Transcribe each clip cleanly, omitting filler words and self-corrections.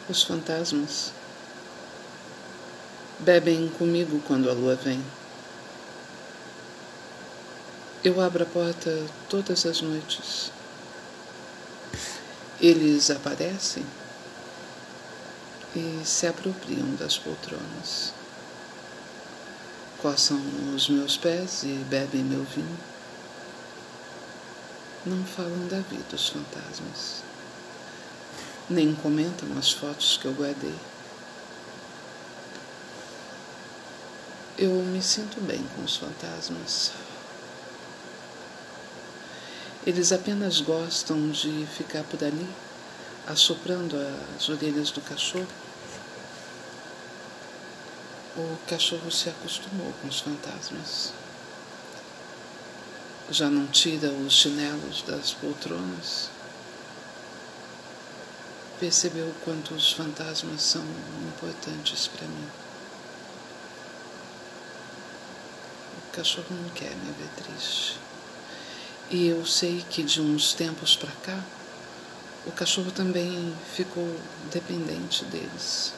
Os fantasmas bebem comigo quando a lua vem. Eu abro a porta todas as noites. Eles aparecem e se apropriam das poltronas. Coçam os meus pés e bebem meu vinho. Não falam da vida os fantasmas, nem comentam as fotos que eu guardei. Eu me sinto bem com os fantasmas. Eles apenas gostam de ficar por ali, assoprando as orelhas do cachorro. O cachorro se acostumou com os fantasmas. Já não tira os chinelos das poltronas. Percebeu o quanto os fantasmas são importantes para mim. O cachorro não quer me ver triste. E eu sei que de uns tempos para cá, o cachorro também ficou dependente deles.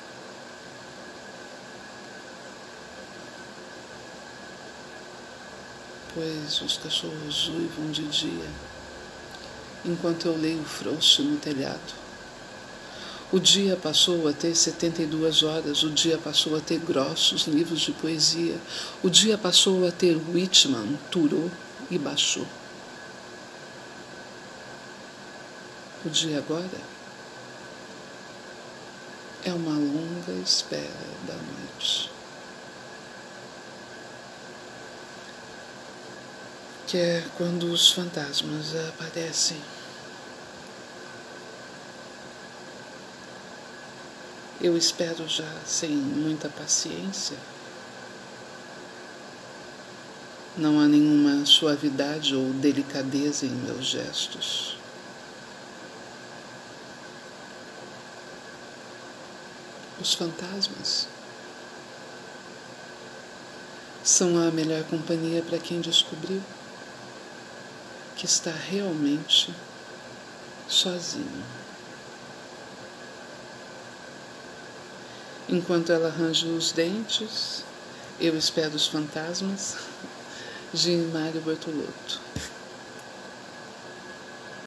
Pois os cachorros uivam de dia, enquanto eu leio frouxo no telhado. O dia passou a ter 72 horas, o dia passou a ter grossos livros de poesia, o dia passou a ter Whitman, Thoreau e Bachot. O dia agora é uma longa espera da noite, que é quando os fantasmas aparecem. Eu espero já sem muita paciência. Não há nenhuma suavidade ou delicadeza em meus gestos. Os fantasmas são a melhor companhia para quem descobriu que está realmente sozinho. Enquanto ela arranja os dentes, eu espero os fantasmas de Mário Bortolotto.